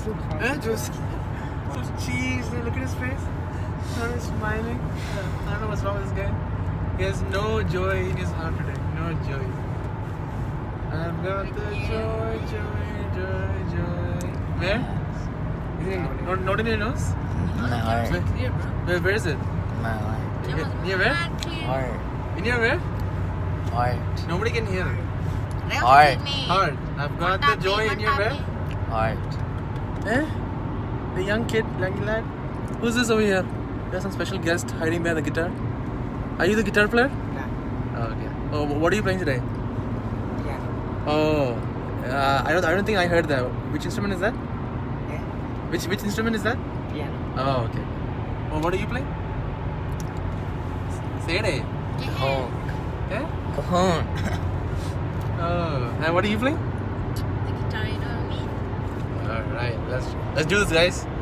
Juice. So cheese. Look at his face. He's smiling. I don't know what's wrong with this guy. He has no joy in his heart today. No joy. I've got the joy. Where? Not in your nose? My heart. Where is it? My heart. Near where? Heart. In your where? Heart. Nobody can hear. Heart. Heart. I've got the joy in your where? Heart. Eh? The young kid, young lad. Who's this over here? There's some special guest hiding behind the guitar. Are you the guitar player? Yeah. Oh, okay. Oh, what are you playing today? Piano. Oh, I don't think I heard that. Which instrument is that? Yeah. Which instrument is that? Piano. Oh, okay. Oh, what are you playing? Say it. Cajon. Yeah. Cajon. Oh, and what are you playing? The guitar, you know what I mean? All right, let's do this, guys.